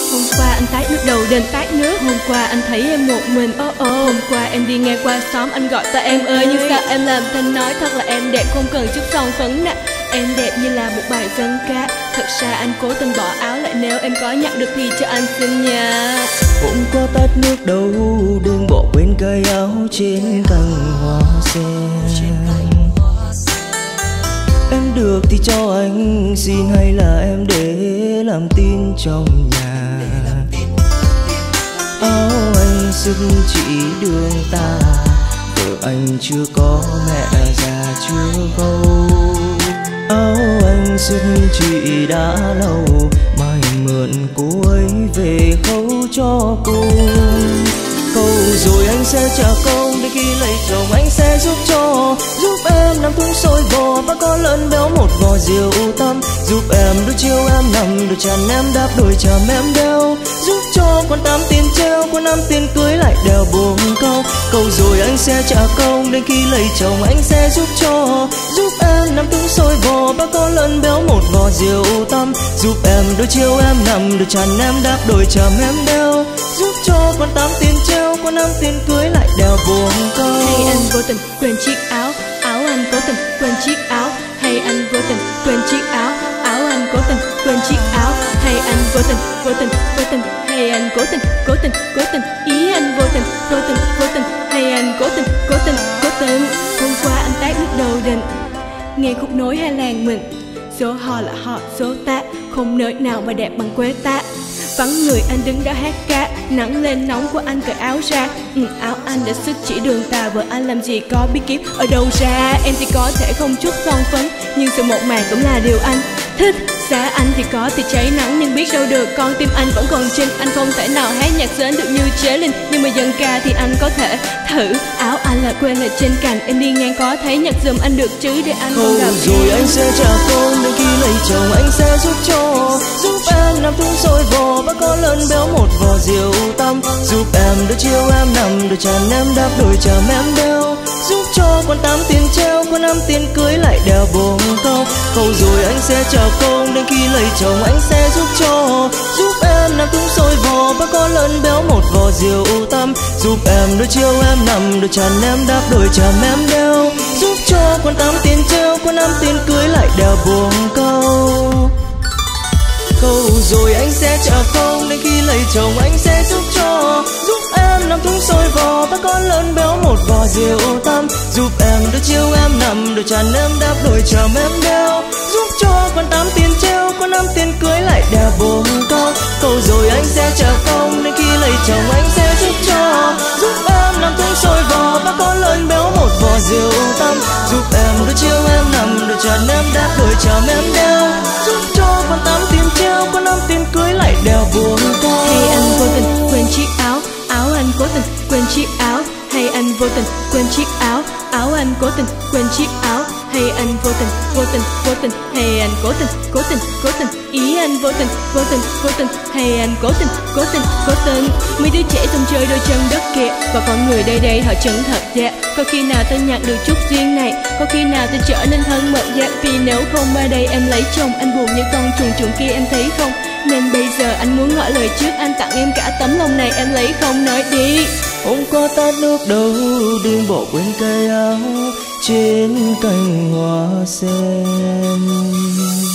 Hôm qua anh tát nước đầu đền tát nước. Hôm qua anh thấy em một mình. Hôm qua em đi ngang qua xóm anh gọi ta em ơi. Nhưng sao em làm thanh nói thật là em đẹp không cần chút son phấn nè. Em đẹp như là một bài dân ca. Thật ra anh cố tình bỏ áo lại. Nếu em có nhặt được thì cho anh xin nha. Hôm qua tát nước đầu đừng bỏ quên cái áo trên cành hoa sen. Em được thì cho anh xin hay là em để làm tin trong nhà. Áo anh sức chỉ đường ta, vợ anh chưa có mẹ già chưa bầu. Áo anh sức chị đã lâu, mai mượn cô ấy về khâu cho cô. Câu rồi anh sẽ trả công, đến khi lấy chồng anh sẽ giúp em nằm thúng sôi bò và có lợn béo một vò rượu tăm. Giúp em đôi chiều em nằm đôi chăn em đáp đôi chàm em đeo. Giúp cho con 8 tiền treo, con 5 tiền cưới lại đèo buông câu. Câu rồi anh sẽ trả công, đến khi lấy chồng anh sẽ giúp em nằm thúng sôi bò và có lợn béo một vò rượu tăm. Giúp em đôi chiều em nằm đôi chăn em đáp đôi chàm em đeo. Giúp cho con 8 tiền treo, con 5 tiền cưới lại đèo buông câu. Hay anh vô tình quên chiếc áo, áo anh cố tình quên chiếc áo. Hay anh vô tình quên chiếc áo, áo anh cố tình quên chiếc áo. Hay anh vô tình hay anh cố tình ý anh vô tình hay anh cố tình. Hôm qua anh tát nước đầu đền, nghe khúc nối hai làng mình. Số họ là họ, số ta không nơi nào mà đẹp bằng quê ta. Vắng người anh đứng đó hát ca, nắng lên nóng của anh cởi áo ra. Áo anh đã sức chỉ đường ta, vợ anh làm gì có bí kíp ở đâu ra. Em thì có thể không chút son phấn, nhưng sự mộc mạc cũng là điều anh thích. Giá anh thì có thì cháy nắng, nhưng biết đâu được con tim anh vẫn còn trinh. Anh không thể nào hát nhạc sến được như Chế Linh, nhưng mà dân ca thì anh có thể thử. Áo anh là quên ở trên cành, em đi ngang có thấy nhặt giùm anh được chứ, để anh không gặp rồi anh sẽ trả công, đến khi lấy chồng anh sẽ giúp em nằm thúng sôi bò và có lợn béo một vò rượu tăm. Giúp em đôi chiều em nằm đôi chăn em đáp đôi chàm em đeo. Giúp cho con 8 tiền treo, con 5 tiền cưới lại đèo buông câu. Câu rồi anh sẽ trả công, đến khi lấy chồng anh sẽ giúp em nằm thúng sôi bò và có lợn béo một vò rượu tăm. Giúp em đôi chiều em nằm đôi chăn em đáp đôi chàm em đeo. Giúp cho con 8 tiền treo, con 5 tiền cưới lại đèo buông câu. Câu rồi anh sẽ trả công, đến khi lấy chồng anh sẽ giúp em nằm thúng sôi bò và có lợn béo một vò rượu tăm. Giúp em đôi chiều em nằm đôi chăn em đáp đôi chàm em đeo. Giúp cho con 8 tiền treo, con 5 tiền cưới lại đèo buông câu. Câu rồi anh sẽ trả công, đến khi lấy chồng anh sẽ giúp em nằm thúng sôi bò và có lợn béo một vò rượu tăm. Giúp em đôi chiều em nằm đôi chăn em đáp đôi chàm em đeo. Giúp cho con 8 tiền treo, con 5 tiền cưới lại đèo buông câu. Hay anh vô tình quên chiếc áo, áo anh cố tình quên chiếc áo. Hay anh vô tình quên chiếc áo, áo anh cố tình quên chiếc áo. Hay anh vô tình hay anh cố tình ý anh vô tình hay anh cố tình. Mấy đứa trẻ trong chơi đôi chân đất kìa, và con người đây họ chân thật dạ. Có khi nào ta nhận được chút duyên này, có khi nào ta trở nên thân mật dạ. Vì nếu không ở đây em lấy chồng, anh buồn như con chuồn kia em thấy không. Nên bây giờ anh muốn ngỏ lời trước, anh tặng em cả tấm lòng này, em lấy không nói đi. Hôm qua tát nước đầu đừng bỏ quên cái áo trên cành hoa sen.